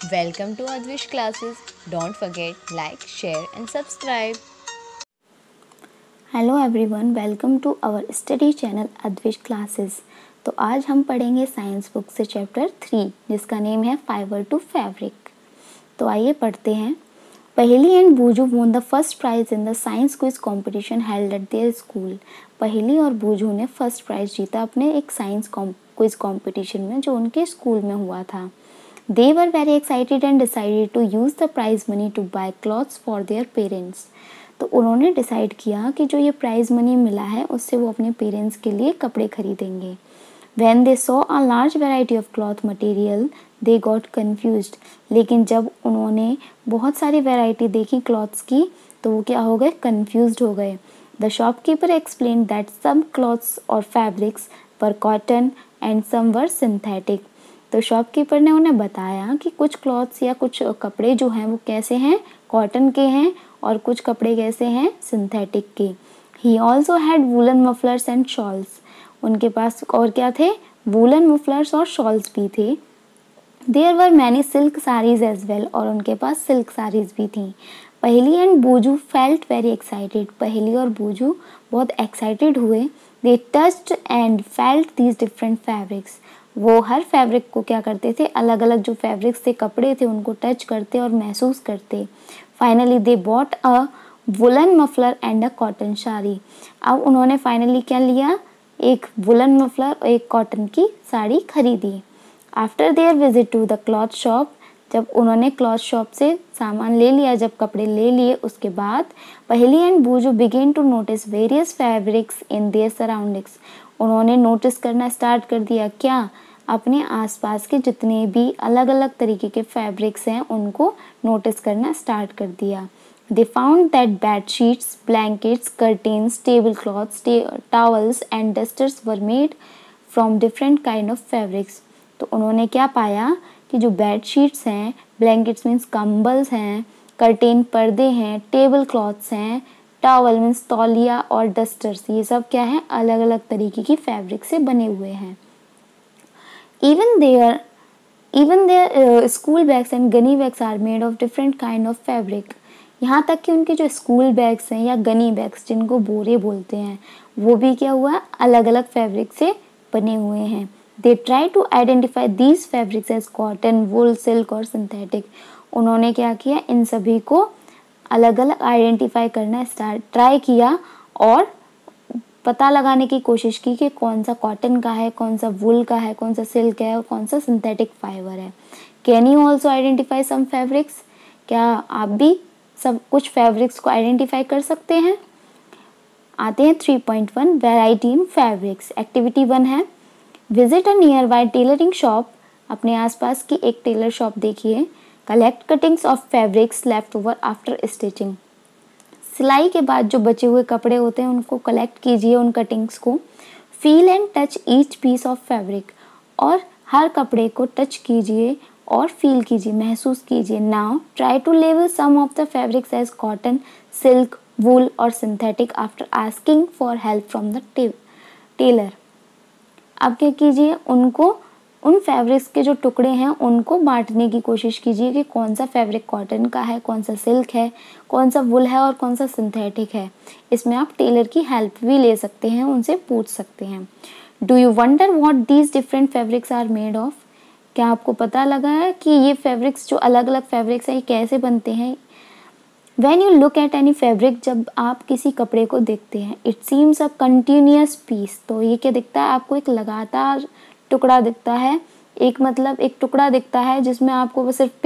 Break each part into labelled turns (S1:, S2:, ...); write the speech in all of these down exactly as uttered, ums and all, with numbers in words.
S1: Welcome to Advish classes. Don't forget like, share and subscribe.
S2: Hello everyone, welcome to our study channel Advish classes. तो आज हम पढ़ेंगे science book से chapter three, जिसका name है fibre to fabric. तो आइए पढ़ते हैं। Paheli and Boojho won the first prize in the science quiz competition held at their school. Paheli और बूजू ने फर्स्ट प्राइज जीता अपने एक साइंस क्विज कंपटीशन में जो उनके स्कूल में हुआ था। They were very excited and decided to use the prize money to buy clothes for their parents. तो उन्होंने डिसाइड किया कि जो ये प्राइज मनी मिला है उससे वो अपने पेरेंट्स के लिए कपड़े खरीदेंगे। When they saw a large variety of cloth material, they got confused. लेकिन जब उन्होंने बहुत सारी वैरायटी देखी क्लॉथ्स की तो वो क्या हो गए, कन्फ्यूज्ड हो गए। The shopkeeper explained that some cloths or fabrics were cotton and some were synthetic. तो शॉपकीपर ने उन्हें बताया कि कुछ क्लॉथ्स या कुछ कपड़े जो हैं वो कैसे हैं, कॉटन के हैं और कुछ कपड़े कैसे हैं, सिंथेटिक के। He also had woollen mufflers and shawls. उनके पास और क्या थे, वूलन मफलर्स और शॉल्स भी थे। There were many silk saris as well, और उनके पास सिल्क साड़ीज भी थी। Paheli and Boojho felt very excited. Paheli और बूजू बहुत एक्साइटेड हुए। They touched and felt these different fabrics. वो हर फैब्रिक को क्या करते थे, अलग अलग जो फैब्रिक्स थे, कपड़े थे, उनको टच करते और महसूस करते। Finally they bought a woollen muffler and a cotton sari. अब उन्होंने फाइनली क्या लिया, एक वुलन मफलर और एक कॉटन की साड़ी खरीदी। After their visit to the cloth shop, जब उन्होंने क्लॉथ शॉप से सामान ले लिया, जब कपड़े ले लिए, उसके बाद Paheli and Boojho began to notice various fabrics in their surroundings. उन्होंने नोटिस करना स्टार्ट कर दिया, क्या, अपने आसपास के जितने भी अलग अलग तरीके के फैब्रिक्स हैं उनको नोटिस करना स्टार्ट कर दिया। They found that bed sheets, blankets, curtains, table cloths, towels and dusters were made from different kind of fabrics. तो उन्होंने क्या पाया कि जो बेड शीट्स हैं, ब्लैंकेट्स मीन्स कंबल्स हैं, कर्टेन पर्दे हैं, टेबल क्लॉथ्स हैं, टॉवल मीन्स तौलिया और डस्टर्स, ये सब क्या है, अलग अलग तरीके की फैब्रिक से बने हुए हैं। Even their even their school bags and gunny bags are made of different kind of fabric. यहाँ तक कि उनके जो स्कूल बैग्स हैं या गनी बैग्स, जिनको बोरे बोलते हैं, वो भी क्या हुआ, अलग अलग फैब्रिक से बने हुए हैं। They try to identify these fabrics as cotton, wool, silk और सिंथेटिक। उन्होंने क्या किया, इन सभी को अलग अलग आइडेंटिफाई करना स्टार्ट ट्राई किया और पता लगाने की कोशिश की कि कौन सा कॉटन का है, कौन सा वुल का है, कौन सा सिल्क है और कौन सा सिंथेटिक फाइबर है। Can you also identify some fabrics? क्या आप भी सब कुछ फैब्रिक्स को आइडेंटिफाई कर सकते हैं? आते हैं three point one, variety in fabrics. Activity one है, visit a nearby tailoring shop. अपने आसपास की एक टेलर शॉप देखिए। Collect cuttings of fabrics left over after stitching. सिलाई के बाद जो बचे हुए कपड़े होते हैं उनको कलेक्ट कीजिए, उन कटिंग्स को। Feel and touch each piece of fabric, और हर कपड़े को टच कीजिए और फील कीजिए, महसूस कीजिए। Now try to label some of the fabrics as cotton, silk, wool और synthetic after asking for help from the tailor. अब क्या कीजिए, उनको उन फैब्रिक्स के जो टुकड़े हैं उनको बांटने की कोशिश कीजिए कि कौन सा फैब्रिक कॉटन का है, कौन सा सिल्क है, कौन सा वुल है और कौन सा सिंथेटिक है। इसमें आप टेलर की हेल्प भी ले सकते हैं, उनसे पूछ सकते हैं। Do you wonder what these different fabrics are made of? क्या आपको पता लगा है कि ये फैब्रिक्स, जो अलग अलग फैब्रिक्स हैं, ये कैसे बनते हैं? When you look at any fabric, जब आप किसी कपड़े को देखते हैं, it seems a continuous piece। तो ये क्या दिखता है आपको, एक लगातार टुकड़ा दिखता है। एक मतलब एक टुकड़ा दिखता है जिसमें आपको बस सिर्फ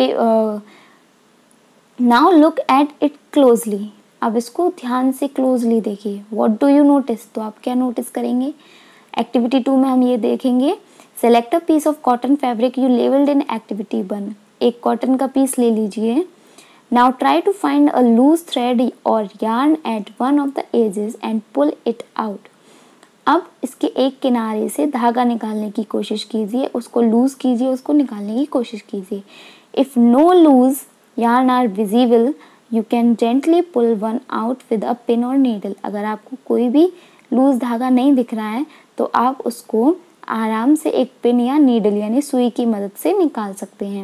S2: now look at it closely. अब इसको ध्यान से क्लोजली देखिए। What do you notice? तो आप क्या नोटिस करेंगे? एक्टिविटी टू में हम ये देखेंगे। Select a piece of cotton fabric you labelled in activity one. एक कॉटन का पीस ले लीजिए। Now try to find a loose thread or yarn at one of the edges and pull it out. अब इसके एक किनारे से धागा निकालने की कोशिश कीजिए, उसको लूज कीजिए, उसको निकालने की कोशिश कीजिए। If no loose yarn are visible, you can gently pull one out with a pin or needle. अगर आपको कोई भी लूज धागा नहीं दिख रहा है तो आप उसको आराम से एक पिन या नीडल यानी सुई की मदद से निकाल सकते हैं।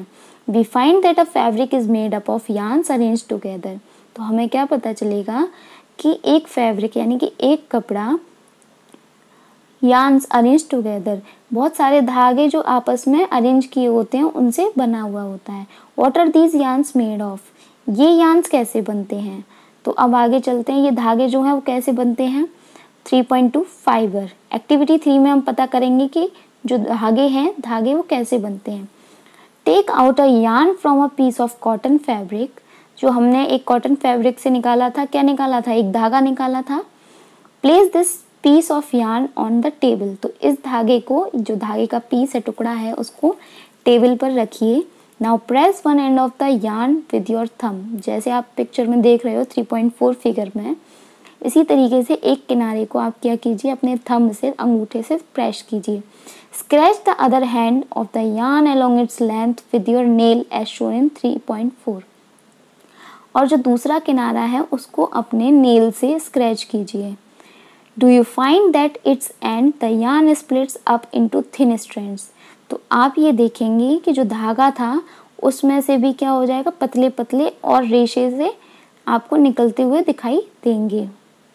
S2: We find that a fabric is made up of yarns arranged together. तो हमें क्या पता चलेगा कि एक फैब्रिक यानी कि एक कपड़ा yarns अरेंज टुगेदर, बहुत सारे धागे जो आपस में अरेंज किए होते हैं उनसे बना हुआ होता है। What are these yarns made of, ये yarns कैसे बनते हैं। तो अब आगे चलते हैं, ये धागे जो हैं वो कैसे बनते हैं। Three point two fibre, activity three में हम पता करेंगे कि जो धागे हैं धागे वो कैसे बनते हैं। Take out a yarn from a piece of cotton fabric, जो हमने एक कॉटन फैब्रिक से निकाला था, क्या निकाला था, एक धागा निकाला था। Place this piece of yarn on the table, तो इस धागे को, जो धागे का पीस है, टुकड़ा है, उसको टेबल पर रखिए। Now press one end of the yarn with your thumb, जैसे आप पिक्चर में देख रहे हो थ्री पॉइंट फोर फिगर में, इसी तरीके से एक किनारे को आप क्या कीजिए, अपने थंब से, अंगूठे से प्रेस कीजिए। Scratch the other end of the yarn along its length with your nail as shown in three point four, और जो दूसरा किनारा है उसको अपने नेल से स्क्रैच कीजिए। Do you find that its end the yarn splits up into thin strands, तो आप ये देखेंगे कि जो धागा था उसमें से भी क्या हो जाएगा, पतले पतले और रेशे से आपको निकलते हुए दिखाई देंगे।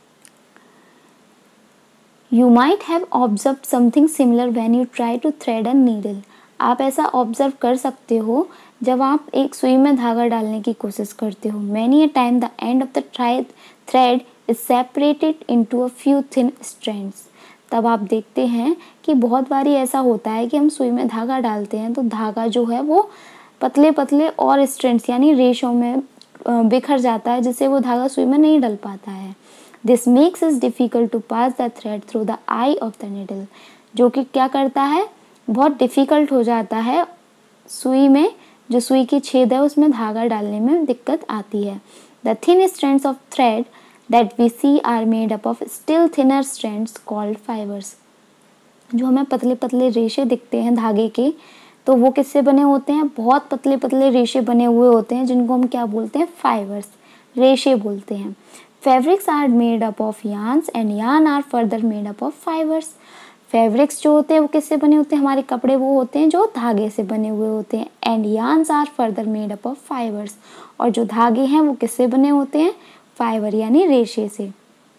S2: You might have observed something similar when you try to thread a needle, आप ऐसा ऑब्जर्व कर सकते हो जब आप एक सुई में धागा डालने की कोशिश करते हो। Many a time the end of the thread is separated into a few thin strands, तब आप देखते हैं कि बहुत बारी ऐसा होता है कि हम सुई में धागा डालते हैं तो धागा जो है वो पतले पतले और स्ट्रैंड्स यानी रेशों में बिखर जाता है, जिससे वो धागा सुई में नहीं डल पाता है। This makes it difficult to pass the thread through the eye of the needle, जो कि क्या करता है, बहुत डिफ़िकल्ट हो जाता है सुई में, जो सुई की छेद है उसमें धागा डालने में दिक्कत आती है। The thin strands of thread that we see are made up of still thinner strands called fibers, जो हमें पतले पतले रेशे दिखते हैं धागे के, तो वो किससे बने होते हैं, बहुत पतले पतले रेशे बने हुए होते हैं, जिनको हम क्या बोलते हैं, फाइबर्स, रेशे बोलते हैं। Fabrics are made up of yarns and yarn are further made up of fibers. Fabrics जो होते हैं वो किससे बने होते हैं, हमारे कपड़े वो होते हैं जो धागे से बने हुए होते हैं। And yarns are further made up of fibers, और जो धागे हैं वो किससे बने होते हैं, फाइबर यानी रेशे से।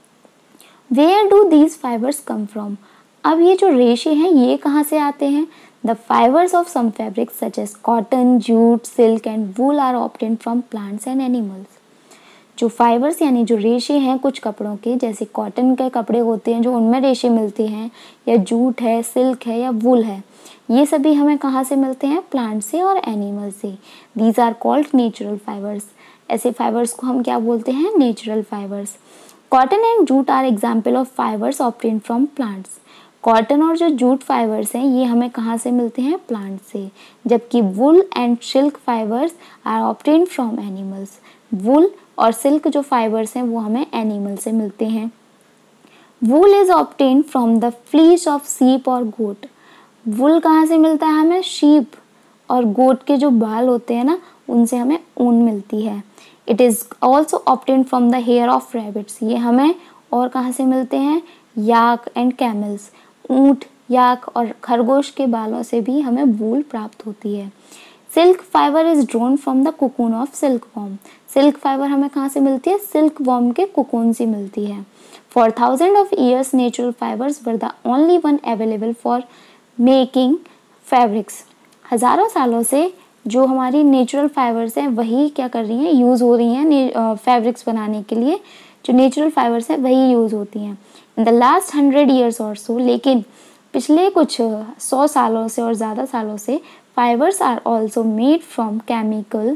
S2: Where do these fibers come from? अब ये जो रेशे हैं ये कहाँ से आते हैं। The fibers of some fabrics such as cotton, jute, silk and wool are obtained from plants and animals. जो फाइबर्स यानी जो रेशे हैं कुछ कपड़ों के, जैसे कॉटन के कपड़े होते हैं जो उनमें रेशे मिलते हैं, या जूट है, सिल्क है या वूल है, ये सभी हमें कहाँ से मिलते हैं, प्लांट से और एनिमल से। These are called natural fibres, ऐसे फाइबर्स को हम क्या बोलते हैं, natural fibres. Cotton and jute are example of fibres obtained from plants, cotton और जो जूट फाइबर्स हैं ये हमें कहाँ से मिलते हैं, प्लांट से। जबकि wool and silk fibres are obtained from animals, wool और सिल्क जो फाइबर्स हैं वो हमें एनिमल से मिलते हैं। Wool is obtained from the fleece of sheep और गोट, वुल कहाँ से मिलता है हमें, शीप और गोट के जो बाल होते हैं ना उनसे हमें ऊन मिलती है। It is also obtained from the hair of rabbits, ये हमें और कहाँ से मिलते हैं, याक एंड कैमल्स, ऊँट, याक और खरगोश के बालों से भी हमें वूल प्राप्त होती है। Silk fibre is drawn from the cocoon of silkworm, silk fibre हमें कहाँ से मिलती है, सिल्क वॉर्म के कोकून से मिलती है। For thousand of years natural fibres were the only one available for making fabrics, हज़ारों सालों से जो हमारी नेचुरल फाइबर्स हैं वही क्या कर रही हैं, यूज़ हो रही हैं फैब्रिक्स बनाने के लिए, जो नेचुरल फाइबर्स हैं वही यूज़ होती हैं। In the last hundred years और सो, लेकिन पिछले कुछ सौ सालों से और ज़्यादा सालों से fibres are also made from chemical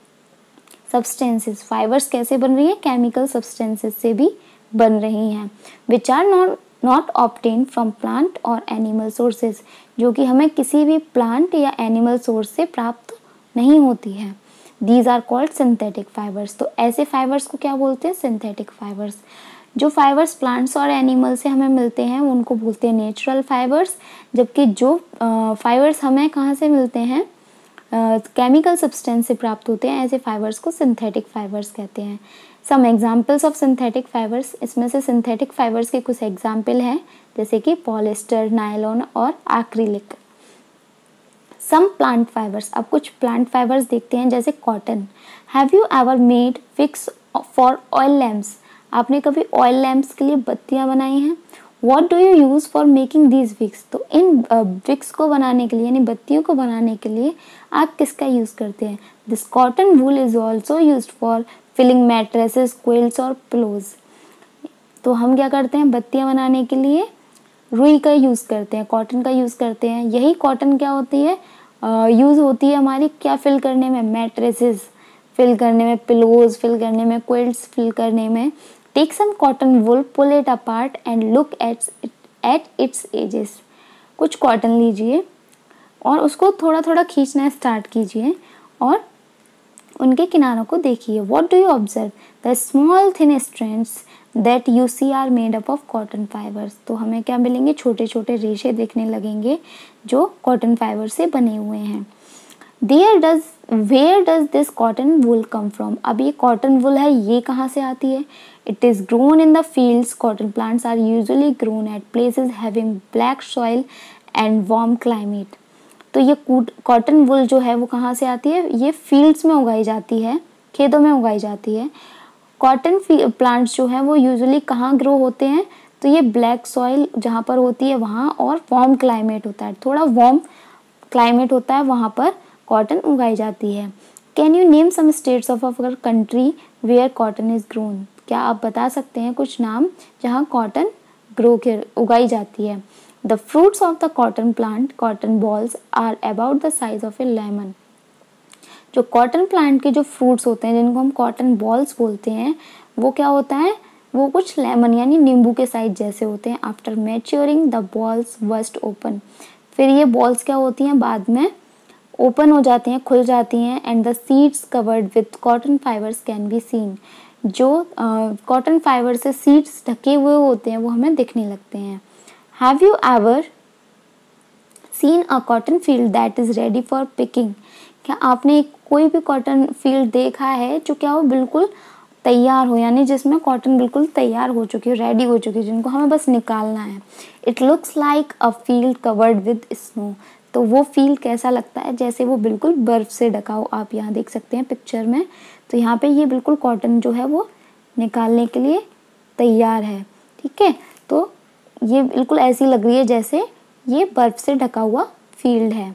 S2: substances, fibres कैसे बन रही हैं, केमिकल सब्सटेंसेस से भी बन रही हैं, which are not not obtain from plant और एनिमल सोर्सेज, जो कि हमें किसी भी प्लांट या एनिमल सोर्स से प्राप्त नहीं होती है। These are called synthetic fibres, तो ऐसे फाइबर्स को क्या बोलते हैं, सिंथेटिक फाइबर्स। जो फाइबर्स प्लांट्स और एनिमल से हमें मिलते हैं उनको बोलते हैं नेचुरल फाइबर्स, जबकि जो फाइबर्स हमें कहाँ से मिलते हैं, केमिकल सब्सटेंस से प्राप्त होते हैं, ऐसे फाइबर्स को सिंथेटिक फाइबर्स कहते हैं। Some examples of synthetic fibres, इसमें से सिंथेटिक फाइबर्स के कुछ एग्जाम्पल हैं जैसे कि पॉलिस्टर, नायलॉन और एक्रिलिक। सम प्लांट फाइबर्स, अब कुछ प्लांट फाइबर्स देखते हैं जैसे cotton. Have you ever made wicks for oil lamps, आपने कभी ऑयल लैम्प्स के लिए बत्तियां बनाई हैं? What do you use for making these wicks, तो इन विक्स को बनाने के लिए यानी बत्तियों को बनाने के लिए आप किसका यूज़ करते हैं? This cotton wool is also use for filling mattresses, quilts और पिलोज। तो हम क्या करते हैं, बत्तियां बनाने के लिए रुई का यूज़ करते हैं, कॉटन का यूज़ करते हैं। यही कॉटन क्या होती है, यूज़ होती है हमारी क्या फिल करने में, मैट्रेसेस फिल करने में, पिलोज फिल करने में, क्विल्ट्स फिल करने में। Take some cotton wool, pull it apart and look at at its edges, कुछ कॉटन लीजिए और उसको थोड़ा थोड़ा खींचना स्टार्ट कीजिए और उनके किनारों को देखिए। What do you observe, the small thin strands that you see are made up of cotton fibres, तो हमें क्या मिलेंगे, छोटे छोटे रेशे देखने लगेंगे जो कॉटन फाइबर से बने हुए हैं। There does where does this cotton wool come from, अब ये कॉटन वुल है ये कहाँ से आती है? It is grown in the fields, cotton plants are usually grown at places having black soil and warm climate. तो ये कॉटन वुल जो है वो कहाँ से आती है, ये फील्ड्स में उगाई जाती है, खेतों में उगाई जाती है। कॉटन प्लांट्स जो है वो यूजुअली कहाँ ग्रो होते हैं, तो ये ब्लैक सॉइल जहाँ पर होती है वहाँ, और वार्म क्लाइमेट होता है, थोड़ा वार्म क्लाइमेट होता है वहाँ पर कॉटन उगाई जाती है। Can you name some states of our country where cotton is grown, क्या आप बता सकते हैं कुछ नाम जहाँ कॉटन ग्रो के उगाई जाती है? The fruits of the cotton plant, cotton balls are about the size of a lemon, जो कॉटन प्लांट के जो फ्रूट्स होते हैं जिनको हम कॉटन बॉल्स बोलते हैं, वो क्या होता है, वो कुछ लेमन यानी नींबू के साइज जैसे होते हैं। After maturing the balls burst open, फिर ये बॉल्स क्या होती हैं, बाद में ओपन हो जाती हैं, खुल जाती हैं। And the seeds covered with cotton fibres can be seen, जो कॉटन uh, फाइबर से सीड्स ढके हुए होते हैं वो हमें दिखने लगते हैं। Have you ever seen a cotton field that is ready for picking, क्या आपने कोई भी कॉटन फील्ड देखा है जो क्या हो बिल्कुल तैयार हो, यानी जिसमें कॉटन बिल्कुल तैयार हो चुकी है, रेडी हो चुकी है, जिनको हमें बस निकालना है। It looks like a field covered with snow, तो वो फील्ड कैसा लगता है, जैसे वो बिल्कुल बर्फ से ढका हो। आप यहाँ देख सकते हैं पिक्चर में, तो यहाँ पे ये बिल्कुल कॉटन जो है वो निकालने के लिए तैयार है, ठीक है। तो ये बिल्कुल ऐसी लग रही है जैसे ये बर्फ से ढका हुआ फील्ड है।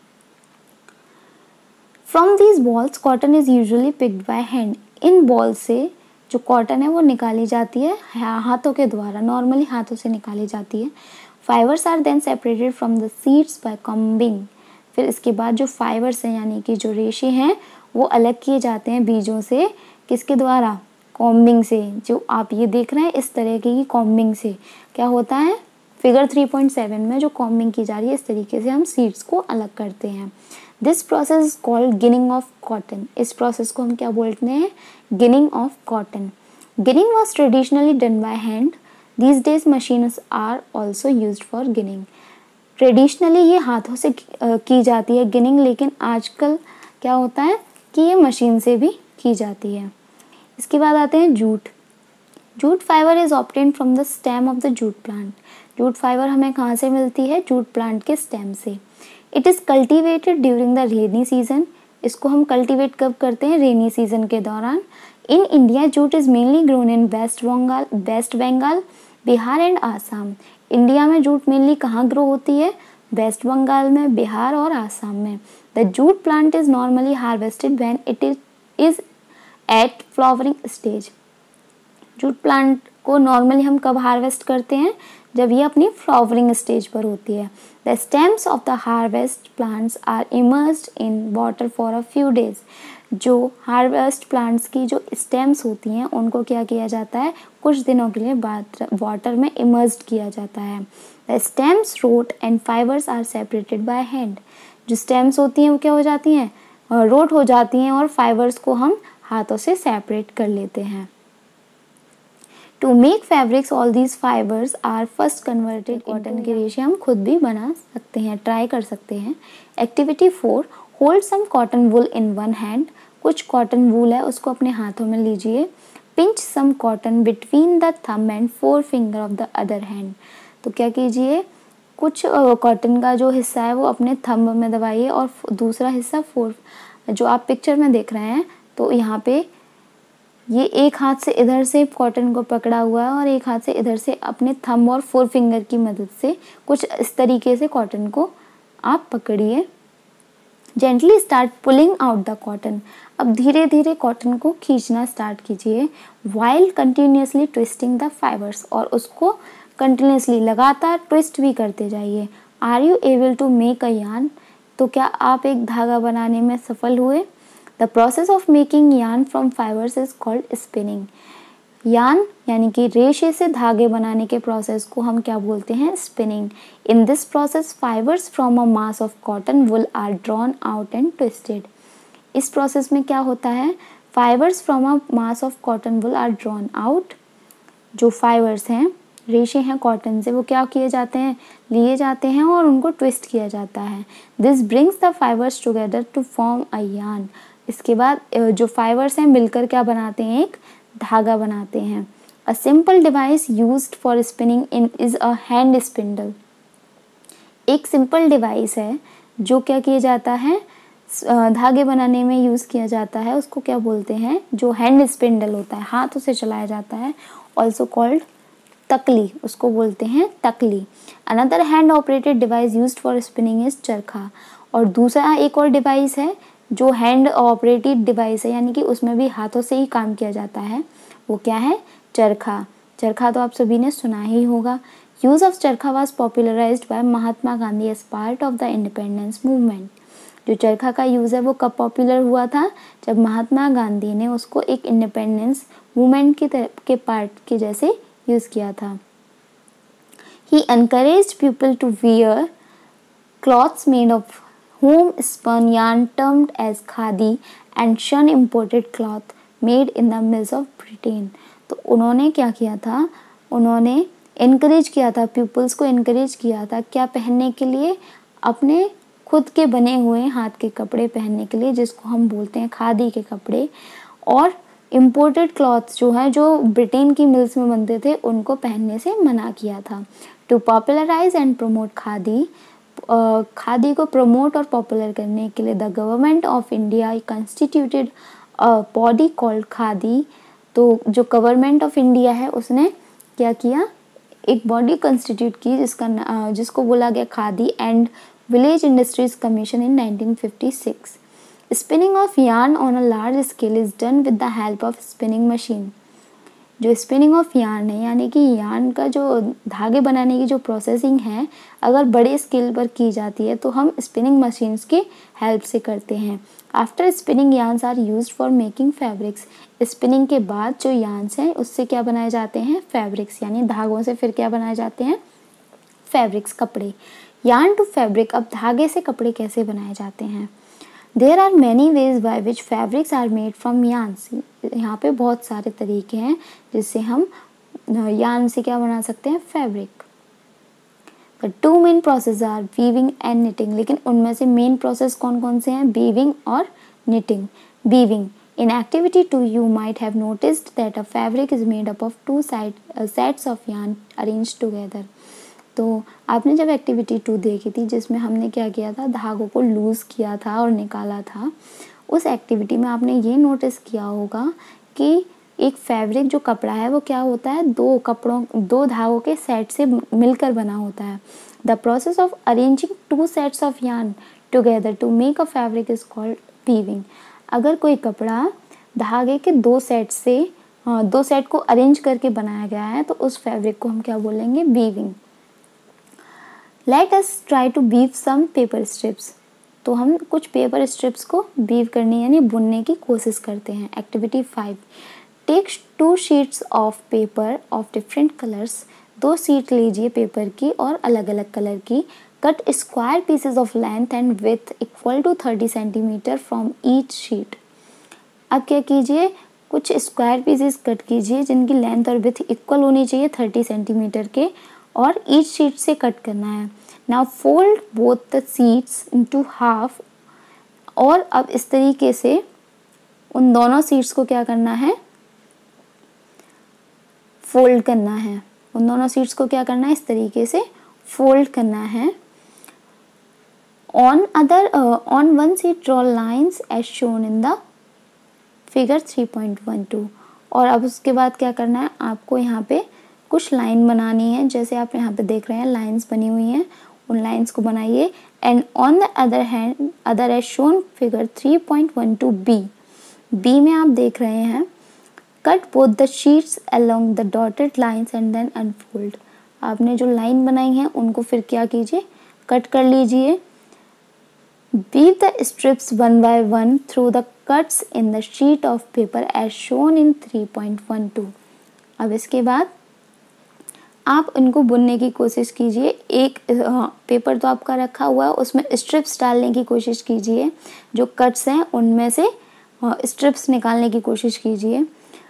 S2: From these balls cotton is usually picked by hand, इन बॉल से जो कॉटन है वो निकाली जाती है हाथों के द्वारा, नॉर्मली हाथों से निकाली जाती है। Fibres are then separated from the seeds by combing, फिर इसके बाद जो फाइबर्स हैं यानी कि जो रेशे हैं वो अलग किए जाते हैं बीजों से, किसके द्वारा, कॉम्बिंग से। जो आप ये देख रहे हैं इस तरह की कॉम्बिंग से क्या होता है, फिगर थ्री पॉइंट सेवन में जो कॉम्बिंग की जा रही है इस तरीके से हम सीड्स को अलग करते हैं। This process is called ginning of cotton, इस प्रोसेस को हम क्या बोलते हैं, ginning of cotton. Ginning was traditionally done by hand, these days machines are also used for ginning, traditionally ये हाथों से की जाती है गिनिंग, लेकिन आजकल क्या होता है कि ये मशीन से भी की जाती है। इसके बाद आते हैं jute. Jute fibre is obtained from the stem of the jute plant, jute fibre हमें कहाँ से मिलती है, जूट प्लांट के स्टेम से। It is cultivated during the rainy season, इसको हम कल्टिवेट कब करते हैं, रेनी सीजन के दौरान। In India jute is mainly grown in West Bengal West Bengal Bihar and Assam, India में जूट मेनली कहाँ ग्रो होती है, वेस्ट बंगाल में, बिहार और आसाम में। The jute plant is normally harvested when it is is at flowering stage, jute plant को नॉर्मली हम कब हार्वेस्ट करते हैं, जब ये अपनी फ्लावरिंग स्टेज पर होती है। The stems of the harvest plants are immersed in water for a few days, जो हार्वेस्ट प्लांट्स की जो स्टेम्स होती हैं उनको क्या किया जाता है, कुछ दिनों के लिए बाद वाटर में इमर्स्ड किया जाता है। The stems, root and fibres are separated by hand, जो स्टेम्स होती हैं वो क्या हो जाती हैं, रूट हो जाती हैं, और फाइबर्स को हम हाथों से सेपरेट कर लेते हैं। To make fabrics all these fibres are first converted, cotton के रेशे हम खुद भी बना सकते हैं, ट्राई कर सकते हैं। Activity four, hold some cotton wool in one hand, कुछ कॉटन वूल है उसको अपने हाथों में लीजिए। Pinch some cotton between the thumb and forefinger of the other hand, तो क्या कीजिए, कुछ कॉटन का जो हिस्सा है वो अपने थंब में दबाइए और दूसरा हिस्सा फोर जो आप पिक्चर में देख रहे हैं, तो यहाँ पे ये एक हाथ से इधर से कॉटन को पकड़ा हुआ है और एक हाथ से इधर से अपने थंब और फोर फिंगर की मदद से कुछ इस तरीके से कॉटन को आप पकड़िए। Gently start pulling out the cotton. अब धीरे धीरे कॉटन को खींचना स्टार्ट कीजिए while continuously twisting the fibres, और उसको कंटिन्यूसली लगातार ट्विस्ट भी करते जाइए। Are you able to make a yarn? तो क्या आप एक धागा बनाने में सफल हुए? The process of making yarn from fibres is called spinning. Yarn यानी कि रेशे से धागे बनाने के प्रोसेस को हम क्या बोलते हैं? Spinning. In this process fibres from a mass of cotton wool are drawn out and twisted. इस प्रोसेस में क्या होता है? Fibres from a mass of cotton wool are drawn out. जो फाइबर्स हैं, रेशे हैं कॉटन से, वो क्या किए जाते हैं? लिए जाते हैं और उनको ट्विस्ट किया जाता है। This brings the fibres together to form a yarn. इसके बाद जो फाइबर्स हैं मिलकर क्या बनाते हैं? एक धागा बनाते हैं। A simple device used for spinning in is a hand spindle. एक सिंपल डिवाइस है जो क्या किया जाता है? धागे बनाने में यूज़ किया जाता है, उसको क्या बोलते हैं? जो हैंड स्पिंडल होता है, हाथों से चलाया जाता है, ऑल्सो कॉल्ड तकली, उसको बोलते हैं तकली। Another hand operated device used for spinning is charkha. और दूसरा एक और डिवाइस है जो हैंड ऑपरेटेड डिवाइस है, यानी कि उसमें भी हाथों से ही काम किया जाता है, वो क्या है? चरखा। चरखा तो आप सभी ने सुना ही होगा। Use of charkha was popularized by Mahatma Gandhi as part of the independence movement. जो चरखा का यूज़ है वो कब पॉपुलर हुआ था? जब महात्मा गांधी ने उसको एक इंडिपेंडेंस मूवमेंट की तरह के पार्ट के जैसे यूज़ किया था। He encouraged people to wear clothes made of home spun yarn termed as khadi and shun imported cloth made in the mills of Britain। तो उन्होंने क्या किया था? उन्होंने इनकरेज किया था, पीपल्स को इनकरेज किया था क्या पहनने के लिए? अपने खुद के बने हुए हाथ के कपड़े पहनने के लिए, जिसको हम बोलते हैं खादी के कपड़े। और इम्पोर्टेड क्लॉथ्स जो है, जो ब्रिटेन की मिल्स में बनते थे, उनको पहनने से मना किया था। To popularize and promote khadi, khadi को प्रमोट और पॉपुलर करने के लिए the government of India constituted a body called khadi. तो जो गवर्नमेंट ऑफ इंडिया है उसने क्या किया? एक बॉडी कंस्टिट्यूट की जिसका जिसको बोला गया Khadi and Village Industries Commission in nineteen fifty six. Spinning of yarn on a large scale is done with the help of spinning machine. जो स्पिनिंग ऑफ यार्न है, यानी कि यार्न का जो धागे बनाने की जो प्रोसेसिंग है, अगर बड़े स्केल पर की जाती है तो हम स्पिनिंग मशीन्स की हेल्प से करते हैं। After spinning yarns are used for making fabrics. Spinning के बाद जो यार्न्स हैं उससे क्या बनाए जाते हैं? फैब्रिक्स, यानी धागों से फिर क्या बनाए जाते हैं? फैब्रिक्स, कपड़े। यार्न टू फैब्रिक, अब धागे से कपड़े कैसे बनाए जाते हैं? There are many ways by which fabrics are made from yarns. यहाँ पे बहुत सारे तरीके हैं जिससे हम यार्न से क्या बना सकते हैं? Fabric. The two main process are weaving and knitting. लेकिन उनमें से मेन प्रोसेस कौन कौन से हैं? वीविंग और knitting. Weaving, in activity two you might have noticed that a fabric is made up of two side, uh, sets of yarn arranged together। तो आपने जब एक्टिविटी टू देखी थी जिसमें हमने क्या किया था? धागों को लूज़ किया था और निकाला था, उस एक्टिविटी में आपने ये नोटिस किया होगा कि एक फैब्रिक जो कपड़ा है वो क्या होता है? दो कपड़ों दो धागों के सेट से मिलकर बना होता है। The process of arranging two sets of yarn together to make a fabric is called weaving. अगर कोई कपड़ा धागे के दो सेट से हाँ, दो सेट को अरेंज करके बनाया गया है तो उस फैब्रिक को हम क्या बोलेंगे? Weaving. Let us try to weave some paper strips. तो हम कुछ पेपर स्ट्रिप्स को वीव करने यानी बुनने की कोशिश करते हैं। Activity five, take two sheets of paper of different colours. दो शीट लीजिए पेपर की और अलग अलग कलर की। Cut square pieces of length and width equal to thirty centimetre from each sheet. अब क्या कीजिए? कुछ स्क्वायर पीसेस कट कीजिए जिनकी लेंथ और विथ इक्वल होनी चाहिए थर्टी सेंटीमीटर के, और ईच शीट से कट करना है। Now fold both the sheets into half. और अब इस तरीके से उन दोनों शीट्स को क्या करना है? फोल्ड करना है। उन दोनों शीट्स को क्या करना है? इस तरीके से फोल्ड करना है। On other on one sheet draw lines as shown in the figure three point one two. और अब उसके बाद क्या करना है, आपको यहाँ पे कुछ लाइन बनानी है। जैसे आप यहाँ पे देख रहे हैं लाइंस बनी हुई हैं, उन लाइंस को बनाइए। And on the other hand other as shown figure three point one two B. B में आप देख रहे हैं cut both the sheets along the dotted lines and then unfold. आपने जो लाइन बनाई है उनको फिर क्या कीजिए, कट कर लीजिए। Weave the strips one by one through the cuts in the sheet of paper as shown in three point one two. अब इसके बाद आप इनको बुनने की कोशिश कीजिए। एक पेपर तो आपका रखा हुआ है, उसमें स्ट्रिप्स डालने की कोशिश कीजिए। जो कट्स हैं उनमें से स्ट्रिप्स निकालने की कोशिश कीजिए।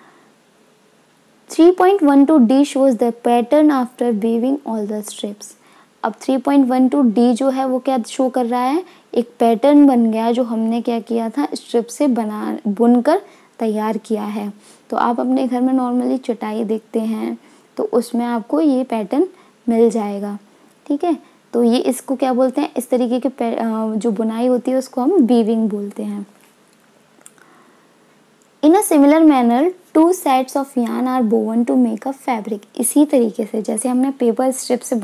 S2: Three point one two D shows the pattern after weaving all the strips। अब three point one two D जो है वो क्या शो कर रहा है, एक पैटर्न बन गया जो हमने क्या किया था, स्ट्रिप से बना बुनकर तैयार किया है। तो आप अपने घर में नॉर्मली चटाई देखते हैं तो उसमें आपको ये पैटर्न मिल जाएगा। ठीक है, तो ये इसको क्या बोलते हैं, इस तरीके के जो बुनाई होती है उसको हम वीविंग बोलते हैं। In a similar manner two sets of yarn are woven to make a fabric. इसी तरीके से जैसे हमने पेपर स्ट्रिप से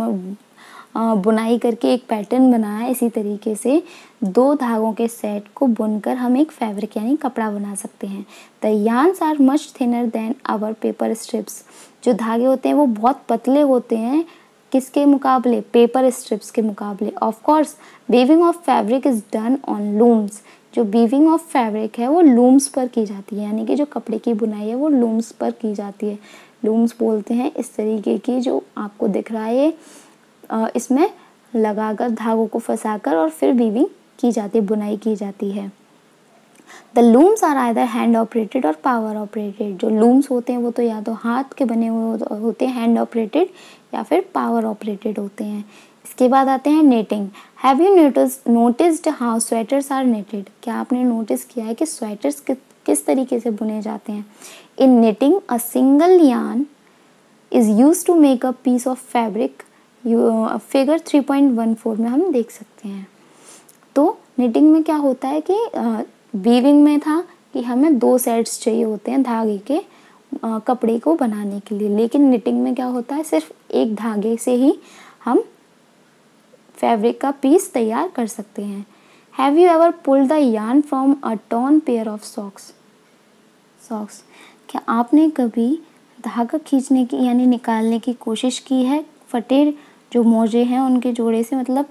S2: बुनाई करके एक पैटर्न बनाया, इसी तरीके से दो धागों के सेट को बुनकर हम एक फैब्रिक यानी कपड़ा बना सकते हैं। The yarns are much thinner than our paper strips. जो धागे होते हैं वो बहुत पतले होते हैं, किसके मुकाबले, पेपर स्ट्रिप्स के मुकाबले। Of course weaving of fabric is done on looms. जो वीविंग ऑफ फैब्रिक है वो लूम्स पर की जाती है, यानी कि जो कपड़े की बुनाई है वो लूम्स पर की जाती है। लूम्स बोलते हैं इस तरीके की जो आपको दिख रहा है, इसमें लगाकर धागों को फंसाकर और फिर वीविंग की जाती है, बुनाई की जाती है। The looms are either hand operated और पावर ऑपरेटेड। जो लूम्स होते हैं वो तो या तो हाथ के बने हुए होते हैं हैंड ऑपरेटेड, या फिर पावर ऑपरेटेड होते हैं। इसके बाद आते हैं knitting. Have you notice noticed how sweaters are knitted. क्या आपने नोटिस किया है कि स्वेटर्स कि, किस तरीके से बुने जाते हैं। In knitting a single yarn is use to make a piece of fabric. Figure three point one four में हम देख सकते हैं। तो निटिंग में क्या होता है कि वीविंग में था कि हमें दो सेट्स चाहिए होते हैं धागे के आ, कपड़े को बनाने के लिए, लेकिन निटिंग में क्या होता है सिर्फ एक धागे से ही हम फैब्रिक का पीस तैयार कर सकते हैं। Have you ever pulled the yarn from a torn pair of socks. Socks क्या आपने कभी धागा खींचने की यानी निकालने की कोशिश की है फटे जो मोजे हैं उनके जोड़े से, मतलब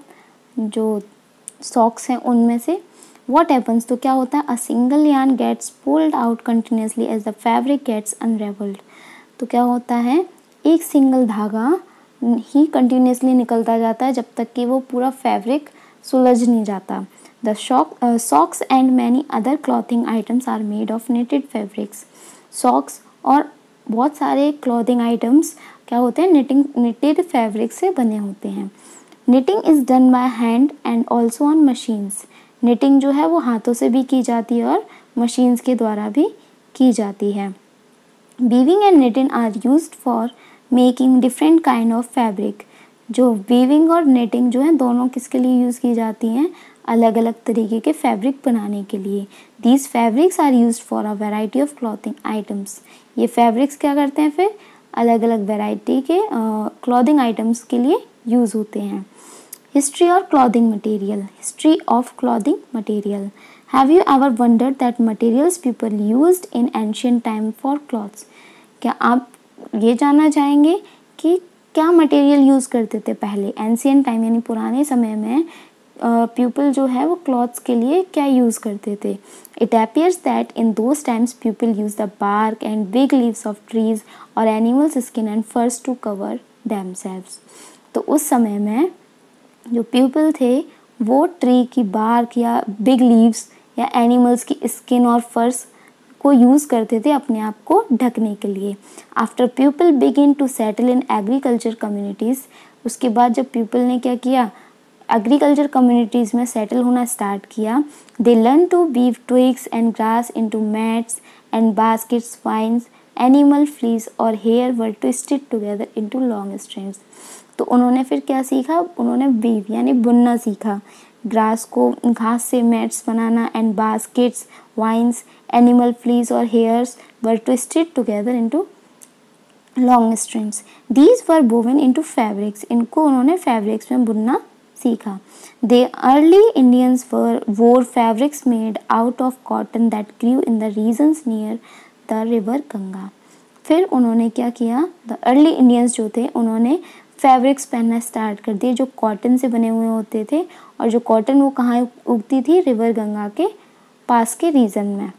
S2: जो सॉक्स हैं उनमें से। What happens, तो क्या होता है, a single yarn gets pulled out continuously as the fabric gets unravelled. तो क्या होता है, एक सिंगल धागा ही कंटिन्यूसली निकलता जाता है जब तक कि वो पूरा फैब्रिक सुलझ नहीं जाता। The socks and many other clothing items are made of knitted fabrics. Socks और बहुत सारे क्लॉथिंग आइटम्स क्या होते हैं, निटिंग निटेड फैब्रिक से बने होते हैं। Knitting is done by hand and also on machines. Knitting जो है वो हाथों से भी की जाती है और मशीन्स के द्वारा भी की जाती है। Weaving and knitting are used for making different kind of fabric. जो वीविंग और निटिंग जो है दोनों किसके लिए यूज़ की जाती हैं, अलग अलग तरीके के फैब्रिक बनाने के लिए। These fabrics are used for a variety of clothing items. ये फैब्रिक्स क्या करते हैं, फिर अलग अलग वैरायटी के क्लॉथिंग आइटम्स के लिए यूज़ होते हैं। हिस्ट्री और clothing material. History of clothing material. Have you ever wondered that materials people used in ancient time for clothes. क्या आप ये जानना चाहेंगे कि क्या मटेरियल यूज़ करते थे पहले एंशियंट टाइम यानी पुराने समय में पीपल जो है वो क्लॉथ्स के लिए क्या यूज़ करते थे। It appears that in those times people use the bark and big leaves of trees और animals skin and furs to cover themselves. तो उस समय में जो पीपल थे वो ट्री की बार्क या बिग लीव्स या एनिमल्स की स्किन और फर्स को यूज़ करते थे अपने आप को ढकने के लिए। After people begin to settle in agriculture communities. उसके बाद जब पीपल ने क्या किया, एग्रीकल्चर कम्युनिटीज़ में सेटल होना स्टार्ट किया। They learn to weave twigs and grass into mats and baskets, vines animal fleece और hair were twisted together into long strings. तो उन्होंने फिर क्या सीखा, उन्होंने वीव यानी बुनना सीखा। ग्रास को घास से मैट्स बनाना and baskets, vines, animal fleece और hairs were twisted together into long strings. These were woven into fabrics, इनको उन्होंने फैब्रिक्स में बुनना सीखा। The early Indians were wore fabrics made out of cotton that grew in the regions near the river Ganga. फिर उन्होंने क्या किया, the early Indians जो थे उन्होंने फैब्रिक्स पहनना स्टार्ट कर दिए जो कॉटन से बने हुए होते थे, और जो कॉटन वो कहाँ उगती थी, रिवर गंगा के पास के रीजन में।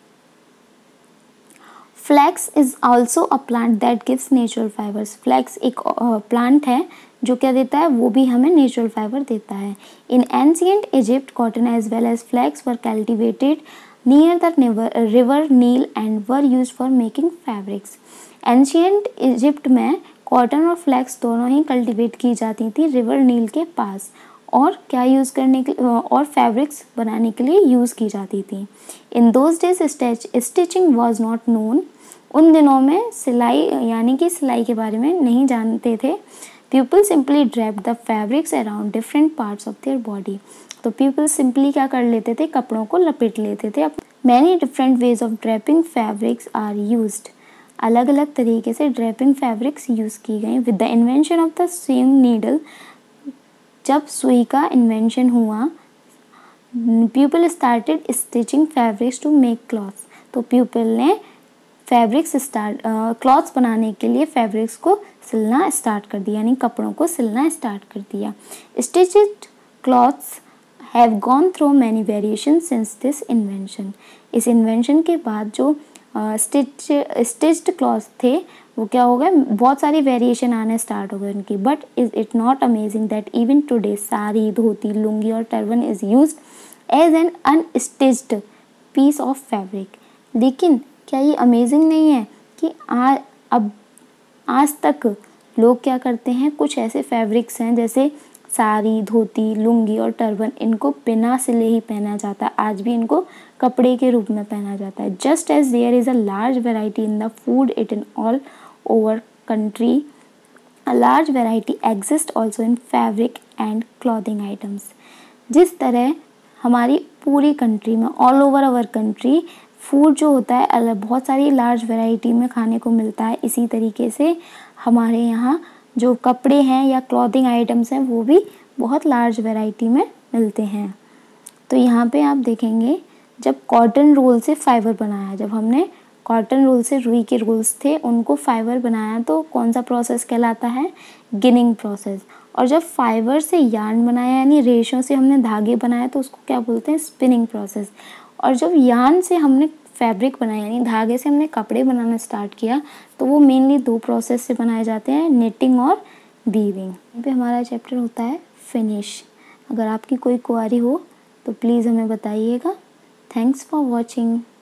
S2: Flax is also a plant that gives natural fibres. Flax एक प्लांट है जो क्या देता है, वो भी हमें नेचुरल फाइबर देता है। In ancient Egypt cotton as well as flax were cultivated near the river Nile and were used for making fabrics. Ancient Egypt में कॉटन और फ्लैक्स दोनों ही कल्टिवेट की जाती थी रिवर नील के पास, और क्या यूज़ करने के और फैब्रिक्स बनाने के लिए यूज़ की जाती थी। In those days stitching was not known, उन दिनों में सिलाई यानी कि सिलाई के बारे में नहीं जानते थे। People simply drape the fabrics around different parts of their body, तो पीपल सिंपली क्या कर लेते थे, कपड़ों को लपेट लेते थे। Many different ways of draping fabrics are used, अलग अलग तरीके से ड्रैपिंग फैब्रिक्स यूज़ की गई। With the invention of the same needle, जब सुई का इन्वेंशन हुआ, people started stitching fabrics to make clothes, तो पीपल ने फैब्रिक्स स्टार्ट क्लॉथ्स बनाने के लिए फैब्रिक्स को सिलना स्टार्ट कर दिया, यानी कपड़ों को सिलना स्टार्ट कर दिया। Stitched clothes have gone through many variation since this invention, इस इन्वेंशन के बाद जो स्टिच स्टिच्ड क्लॉथ्स थे वो क्या हो गए, बहुत सारी वेरिएशन आने स्टार्ट हो गए उनकी। But is it not amazing that even today sari, dhoti, lungi और turban is used as an unstitched piece of fabric. लेकिन क्या ये अमेजिंग नहीं है कि आ, अब आज तक लोग क्या करते हैं, कुछ ऐसे फैब्रिक्स हैं जैसे साड़ी, धोती, लुंगी और टर्बन, इनको बिना सिले ही पहना जाता है, आज भी इनको कपड़े के रूप में पहना जाता है। Just as there is a large variety in the food eaten all over country, a large variety exist also in fabric and clothing items. जिस तरह हमारी पूरी कंट्री में, all over our country, food जो होता है अलग बहुत सारी लार्ज वैरायटी में खाने को मिलता है, इसी तरीके से हमारे यहाँ जो कपड़े हैं या क्लॉथिंग आइटम्स हैं वो भी बहुत लार्ज वैरायटी में मिलते हैं। तो यहाँ पे आप देखेंगे जब कॉटन रोल से फाइबर बनाया, जब हमने कॉटन रोल से रुई के रोल्स थे उनको फाइबर बनाया, तो कौन सा प्रोसेस कहलाता है, गिनिंग प्रोसेस। और जब फाइबर से यार्न बनाया यानी रेशों से हमने धागे बनाए तो उसको क्या बोलते हैं, स्पिनिंग प्रोसेस। और जब यार्न से हमने फैब्रिक बनाया यानी धागे से हमने कपड़े बनाना स्टार्ट किया, तो वो मेनली दो प्रोसेस से बनाए जाते हैं, निटिंग और वीविंग। यहाँ पे हमारा चैप्टर होता है फिनिश। अगर आपकी कोई क्वेरी हो तो प्लीज़ हमें बताइएगा। Thanks for watching.